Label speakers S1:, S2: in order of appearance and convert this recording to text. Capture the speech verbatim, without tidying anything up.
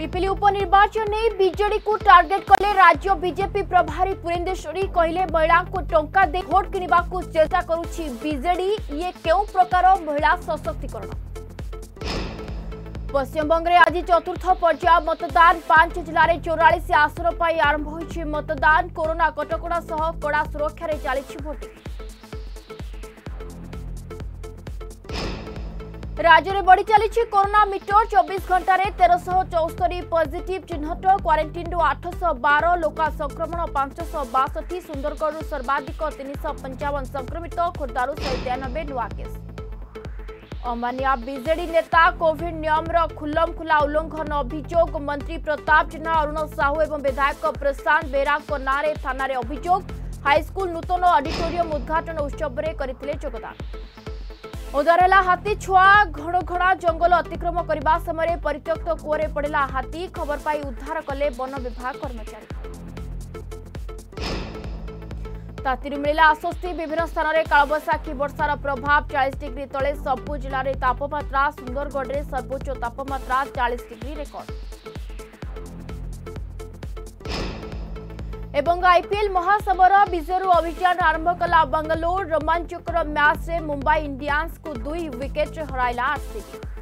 S1: पिलपिली उपनिर्वाचन नहीं बीजेडी को टार्गेट कले राज्य बीजेपी प्रभारी पुरेंदेश्वरी कहले महिला को टंका दे भोट किनिबा को चेष्टा करुछि बीजेडी ये केउ प्रकार महिला सशक्तिकरण। पश्चिमबंग में आज चतुर्थ पर्याय मतदान पांच जिले में चौरालीस आसन पर आरंभ होइछि मतदान कोरोना कटकड़ा सह कड़ा सुरक्षा रे चलिछि भोटिंग। राज्य में बढ़ी चली कोरोना मीटर चौबीस घंटा रे तेरह सौ चौस्तरी पॉजिटिव चिन्हट क्वारंटाइन आठ सौ बारह लोक संक्रमण पांच सौ बासठी सुंदरगढ़ सर्वाधिक तीन सौ पंचावन संक्रमित खोर्धारू शहे तेयानबे नुआ केस। अमानिया बीजेडी नेता कोविड नियम खुल्लम खुला उल्लंघन अभियोग मंत्री प्रताप जेना अरुण साहू और विधायक प्रशांत बेरा नाँ थाना अभियोग हाईस्कल नूतन ऑडिटोरियम उद्घाटन उत्सव में करथिले योगदान। उदारेला हाथी छुआ घण घणा जंगल अतिक्रम करने समय परित्यक्त कूअरे पड़ा हाथी खबर पाई उद्धार कले वन विभाग कर्मचारी। तातीरू मिला आश्वस्ति विभिन्न स्थान में कालबैशाखी वर्षार प्रभाव चालीस डिग्री तले सबु जिले में तापमात्रा सुंदरगढ़ में सर्वोच्च तापमात्रा चालीस डिग्री रेकर्ड। एवं आईपीएल महासमर विजय अभियान आरंभ कला बेंगलोर रोमांचकर मैच में मुंबई इंडियंस को दुई विकेट हराइला आरसीबी।